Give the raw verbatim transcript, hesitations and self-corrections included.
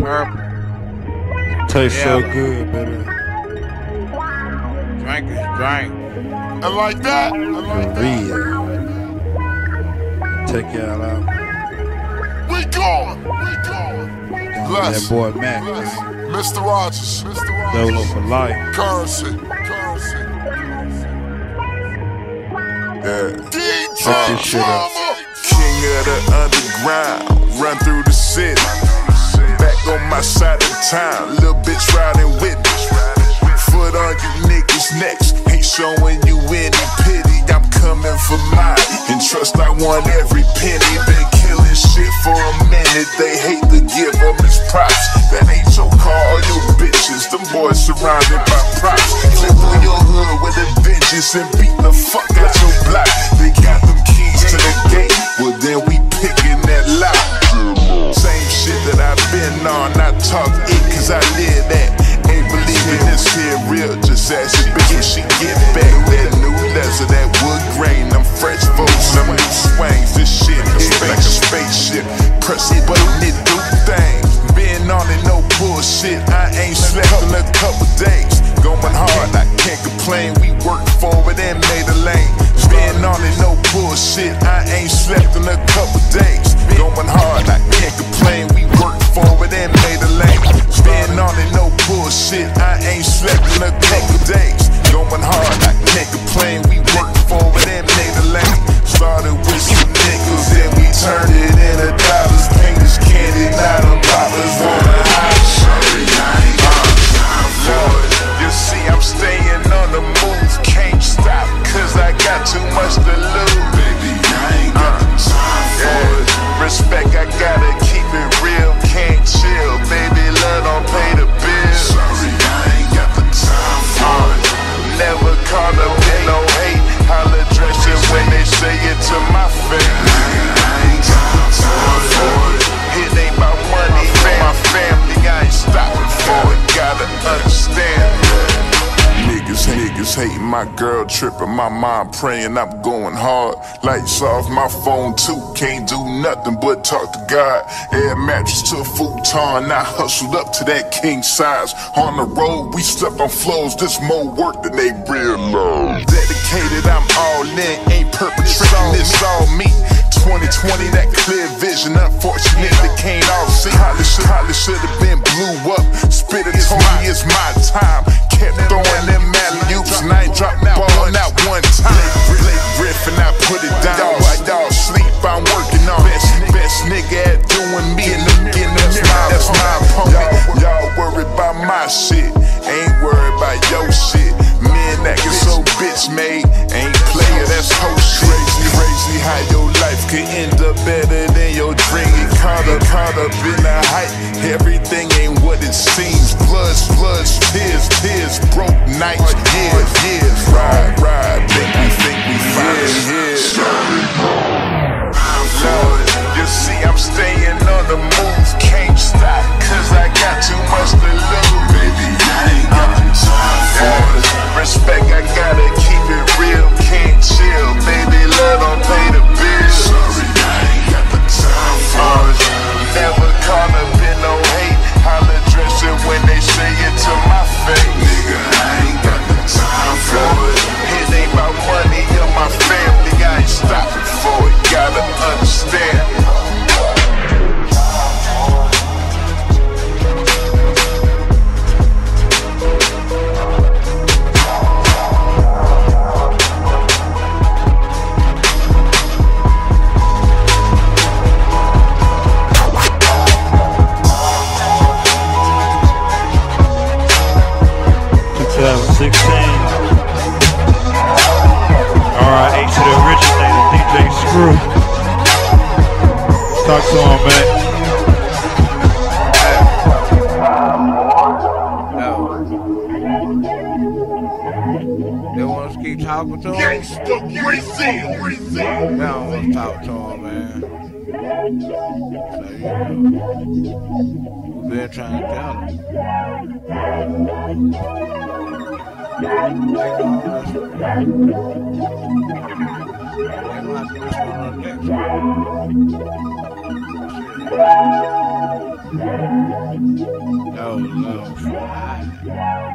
Purple. Tastes Yeah. so good, baby. Drink is drink. And like that, and like For real. Take y'all out. we gone, we gone. Bless. That boy Mack, Bless. man. Mister Rogers, Mister Rogers. Doh-Lo for life. Currency, currency. Yeah. Fuck this shit up. King of the underground, run through the city. Back on my side of town, little bitch riding with me. Foot on you niggas' necks, ain't showing you any pity. I'm coming for mine, and trust I want every penny. Been killing shit for a minute, they hate to give them his props. That ain't your car or your bitches, them boys surrounded by props. Flip through your hood with a vengeance and beat the fuck out your block. They got them keys to the gate, well then we picking that lock. Same shit that I've been on, I talk it cause I live that. Ain't believing this here real, just ask your bitch when she get back. That new leather, that wood grain, them fresh folks, them new swings. This shit is like a spaceship, press a button, it do things. Been on it, no bullshit, I ain't slept in a couple days. Going hard, I can't complain, we worked forward and made a lane. Been on it, no bullshit, I ain't slept in a couple days. Going hard, I can't complain, we worked forward and made a lane. Been on it, no bullshit, I ain't slept in a couple days. Going hard, I can't complain, we worked forward and made a lane. Started with some nickels, then we turned it into dollars. Painters candy, now them dollars wanna hide. Sorry, I ain't got time for it. You see, I'm staying on the move, can't stop, cause I got too much to lose. Baby, I ain't got the time for it. Respect, I gotta keep it real, can't chill. Baby, love don't pay the bills. Sorry, I ain't got the time for it. Never caught up in no hate. Holla dress it when they say it to my face. I ain't got the time for it. It ain't about money, for my family, I ain't stopping for it. Gotta understand. Niggas, niggas hating my girl, tripping my mind, praying I'm going hard. Lights off my phone too, can't do nothing but talk to God. Air mattress to a futon, I hustled up to that king size. On the road, we slept on floors, this more work than they realize. Dedicated, I'm all in, ain't perpetrating, this all me. twenty twenty, that clear vision, unfortunately can't all see. Holly should, Holly should have been blew up. Spitter told me it's my time. Kept throwing them alley-oops and I ain't dropped that ball not one time. Blake Griffin, I put it down while y'all sleep. I'm working on best, best nigga at doing me in the in the mirror. That's my opponent. Y'all worried about my shit, ain't worried about your shit. Men acting so bitch made, ain't player, that's whole shit. Crazy, crazy how your life could end up better than your dream. Get caught up, caught up in the hype. Everything ain't what it seems. Bloods, bloods, tears, tears, broke nights, years, years. Ride, ride, make me think we fine. Yeah, yeah. Lord, you see I'm staying on the move, can't stop, cause I got too much to lose. Baby, I ain't got the time for it. Respect, I gotta keep it real, can't chill. Baby, love don't pay the bills. Sorry, I ain't got the time for it. Never caught up in no hate. Holla dress it when they say it to my face. Nigga, I ain't got the time for it. It ain't about money or my family, I ain't stopping for it. Gotta understand. twenty sixteen. R I H to the originator, D J Screw. Talk to him, man. They want us to keep talking to him? They don't want to talk to him, man. So, you know, we've been trying to tell him. They gonna have to listen on the next one. Doh-Lo.